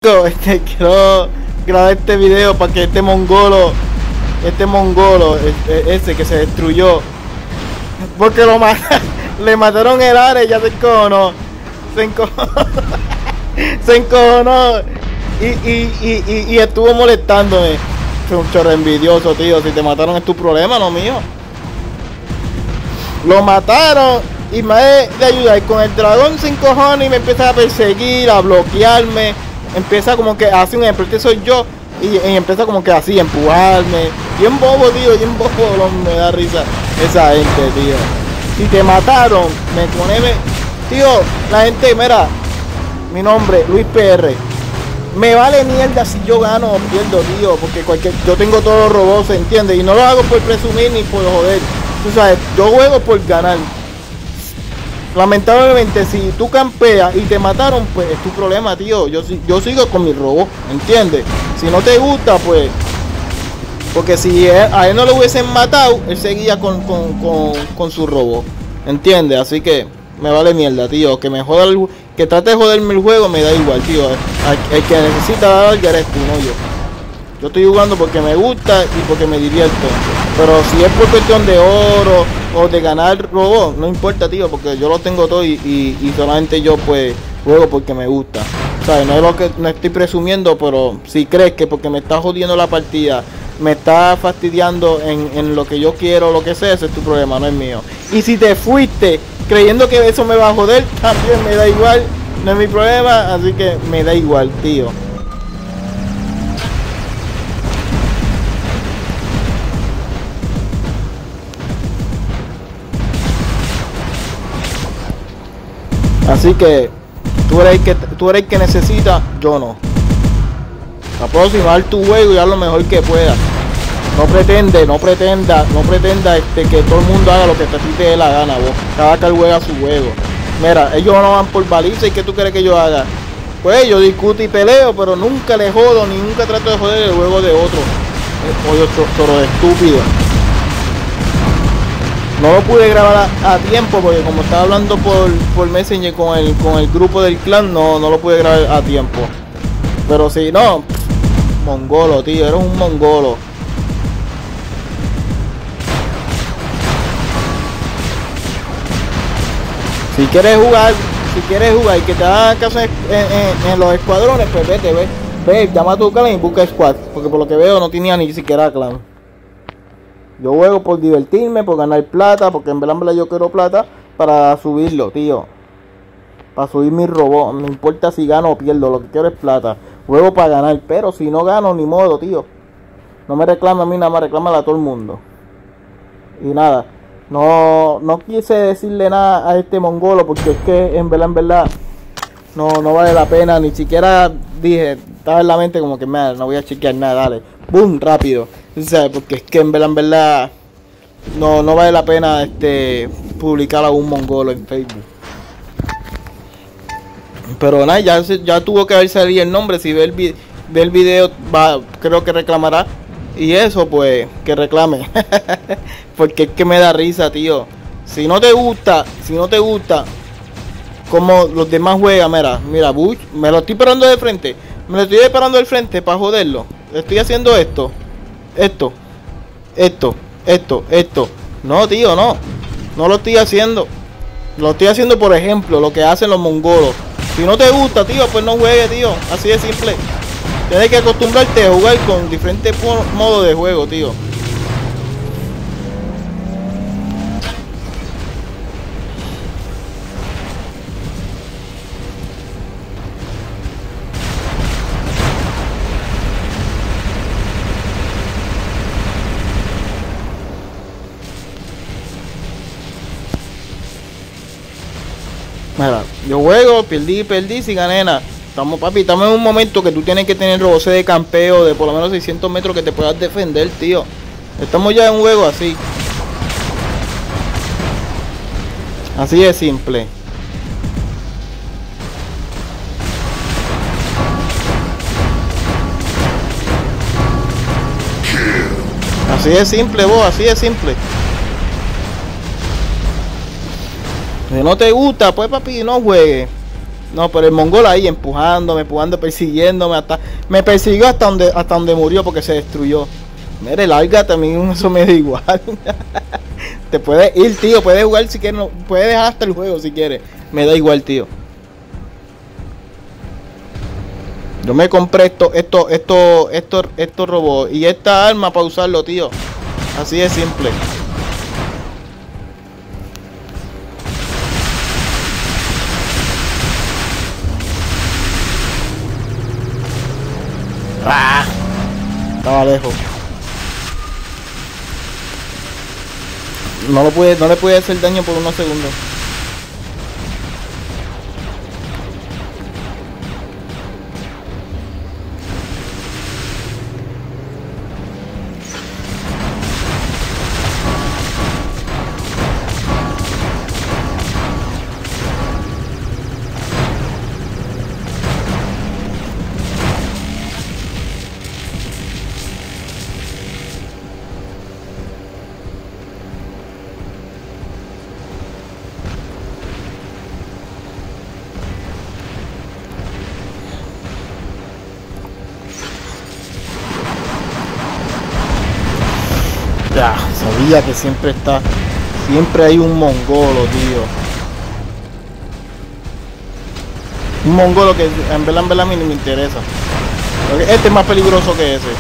Quiero grabar este video para que este mongolo, ese que se destruyó, porque le mataron el área y ya se encojonó, se encojonó y estuvo molestándome. Fue un chorro envidioso, tío. Si te mataron es tu problema, no mío. Lo mataron y me de ayudar. Y con el dragón se encojona y me empieza a perseguir, a bloquearme. Empieza como que así, un ejemplo, este soy yo. Y empieza como que así, a empujarme. Bien bobo, tío, bien bobo. Me da risa esa gente, tío. Si te mataron, me pone... Tío, la gente, mira, mi nombre, Luis PR. Me vale mierda si yo gano o pierdo, tío. Porque yo tengo todos los robots, ¿se entiende? Y no lo hago por presumir ni por joder. Tú sabes, yo juego por ganar. Lamentablemente, si tú campeas y te mataron, pues es tu problema, tío. Yo sigo con mi robot, ¿entiendes? Si no te gusta, pues... Porque si a él no lo hubiesen matado, él seguía con su robot, ¿entiendes? Así que me vale mierda, tío. Que me joda que trate de joderme el juego, me da igual, tío. El que necesita dar ya eres tú, no yo. Yo estoy jugando porque me gusta y porque me divierto. Pero si es por cuestión de oro o de ganar robot, no importa, tío, porque yo lo tengo todo y solamente yo pues juego porque me gusta. ¿Sabes? No es lo que no estoy presumiendo, pero si crees que porque me está jodiendo la partida, me está fastidiando en lo que yo quiero, lo que sea, ese es tu problema, no es mío. Y si te fuiste creyendo que eso me va a joder, también me da igual, no es mi problema, así que me da igual, tío. Así que tú eres el que necesita, yo no. Aproximar tu juego y haz lo mejor que puedas. No pretenda que todo el mundo haga lo que a ti te dé la gana, vos. Cada cual juega su juego. Mira, ellos no van por baliza. ¿Y qué tú quieres que yo haga? Pues yo discuto y peleo, pero nunca le jodo, ni nunca trato de joder el juego de otro. Pollo choro estúpido. No lo pude grabar a tiempo porque como estaba hablando por Messenger con el grupo del clan, no lo pude grabar a tiempo. Pero si no, mongolo, tío, eres un mongolo. Si quieres jugar y que te hagan caso en los escuadrones, pues ve, llama a tu clan y busca squad. Porque por lo que veo no tenía ni siquiera clan. Yo juego por divertirme, por ganar plata, porque en verdad yo quiero plata para subirlo, tío. Para subir mi robot. No importa si gano o pierdo, lo que quiero es plata. Juego para ganar, pero si no gano, ni modo, tío. No me reclama a mí nada más, reclámala a todo el mundo. Y nada, no quise decirle nada a este mongolo, porque es que en verdad, no vale la pena. Ni siquiera dije, estaba en la mente como que, no voy a chequear nada, dale. Boom, rápido. ¿Sabes? Porque es que en verdad no vale la pena publicar a un mongolo en Facebook. Pero nada, ya tuvo que haber salido el nombre. Si ve el video, creo que reclamará. Y eso pues que reclame. Porque es que me da risa, tío. Si no te gusta como los demás juegan, mira Bush, me lo estoy parando de frente. Me lo estoy parando de frente para joderlo. Estoy haciendo esto. No, tío, no lo estoy haciendo. Lo estoy haciendo, por ejemplo, lo que hacen los mongolos. Si no te gusta, tío, pues no juegues, tío. Así de simple. Tienes que acostumbrarte a jugar con diferentes modos de juego, tío. Mira, yo juego, perdí, si gané nada. Estamos en un momento que tú tienes que tener robots de campeo de por lo menos 600 metros que te puedas defender, tío. Estamos ya en un juego así. Así de simple. Así de simple, vos, así de simple. Si no te gusta, pues papi, no juegues. No, pero el mongol ahí empujándome, persiguiéndome hasta... Me persiguió hasta donde murió porque se destruyó. Mire, lárgate, a mí eso me da igual. Te puedes ir, tío, puedes jugar si quieres, no, puedes dejar hasta el juego si quieres. Me da igual, tío. Yo me compré estos robots y esta arma para usarlo, tío. Así de simple. ¡Ah! Estaba lejos. No le pude hacer daño por unos segundos. Ya, sabía que siempre hay un mongolo, tío. Un mongolo que en verdad a mí ni me interesa. Porque este es más peligroso que ese.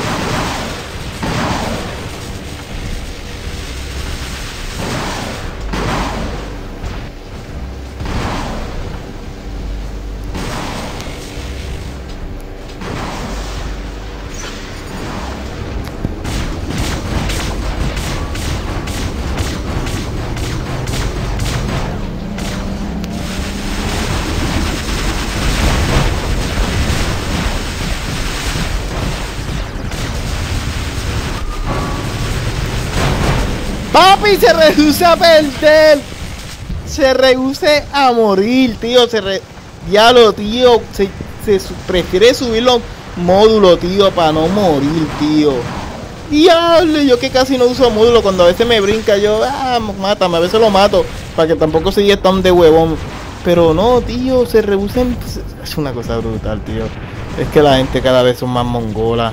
Papi, se reduce a perder. Se reduce a morir, tío. Diablo, tío. Prefiere subir los módulos, tío, para no morir, tío. Diablo, yo que casi no uso módulo. Cuando a veces me brinca, yo, mátame. A veces lo mato. Para que tampoco se llegue tan de huevón. Pero no, tío, se reducen. Es una cosa brutal, tío. Es que la gente cada vez son más mongolas.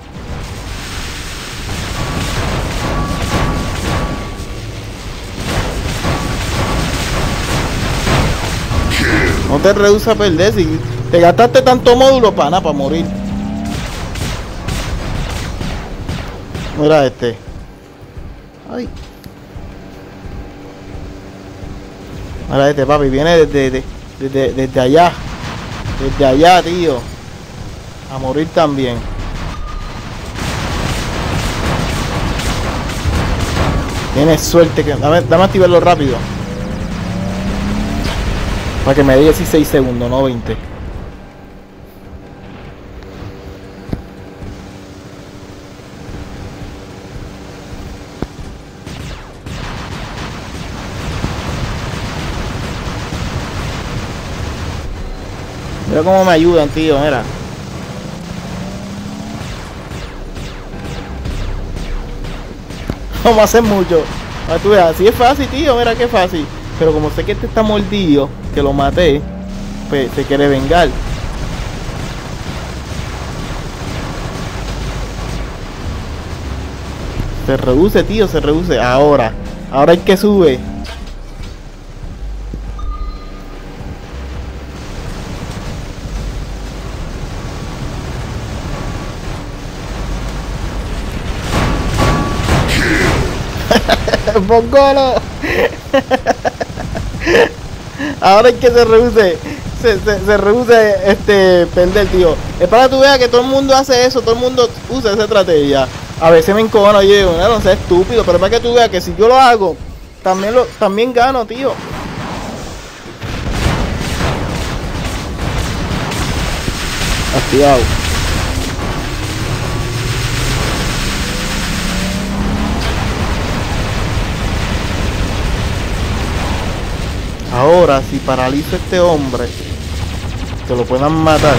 No te reduce a perder, si te gastaste tanto módulo para nada, para morir. Mira este. Ay. Mira este, papi, viene desde allá. Desde allá, tío. A morir también. Tienes suerte que... Dame activarlo rápido. Para que me dé 16 segundos, no 20. Mira cómo me ayudan, tío, mira. No me hacen mucho. Para tú veas, así es fácil, tío, mira qué fácil. Pero como sé que este está mordido, que lo maté, pues se quiere vengar. Se reduce, tío, se reduce. Ahora hay que sube. ¡Mongolo! Ahora es que se reduce. Se reduce perder, tío. Es para que tú veas que todo el mundo hace eso. Todo el mundo usa esa estrategia. A veces me encojona, yo digo, no sé, estúpido. Pero es para que tú veas que si yo lo hago, también gano, tío. Activado. Ahora, si paralizo a este hombre, que lo puedan matar.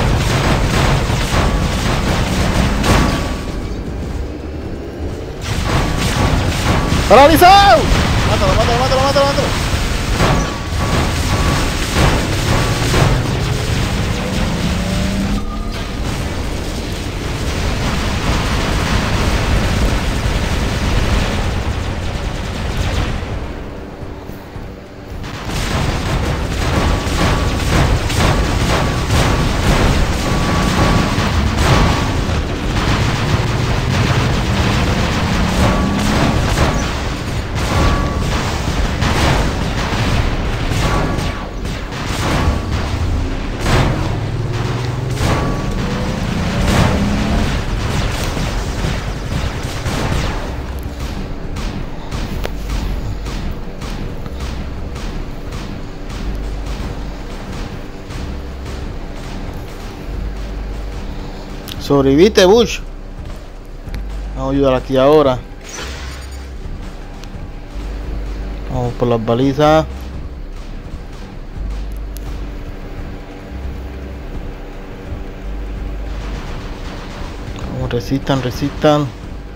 ¡Paralizado! Mátalo. Sobreviviste, Bush. Vamos a ayudar aquí ahora. Vamos por las balizas. Vamos, resistan, resistan.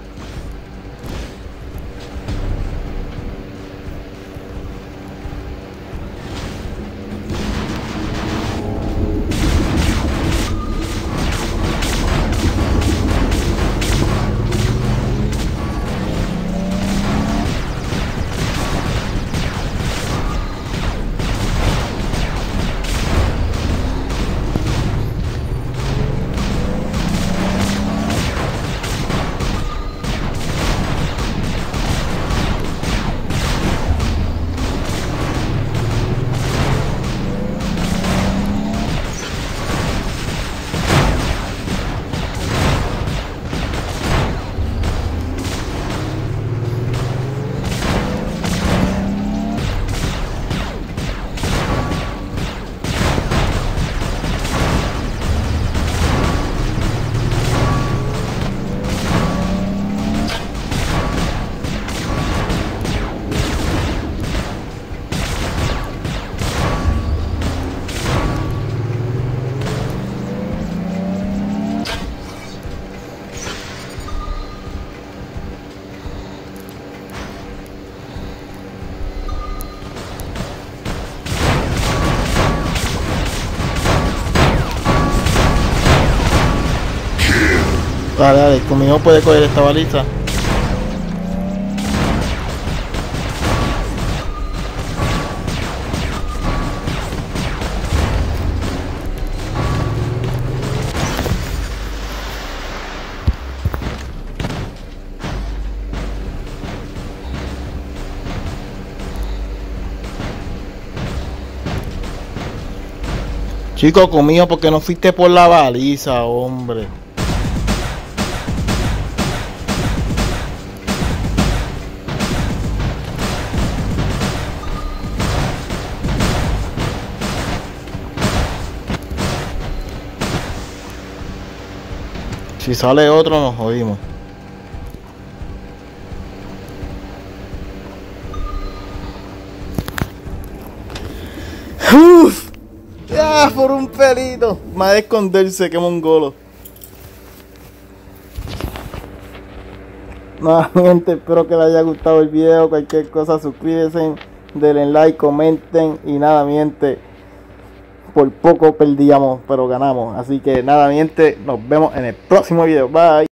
Dale, dale, conmigo puede coger esta baliza. Chico, conmigo, porque no fuiste por la baliza, hombre. Si sale otro, nos jodimos. Uf, ya, por un pelito. Más de esconderse que mongolo. Nada, gente, espero que les haya gustado el video. Cualquier cosa, suscríbanse, denle like, comenten. Y nada, mi gente, por poco perdíamos, pero ganamos. Así que nada, mi gente, nos vemos en el próximo video. Bye.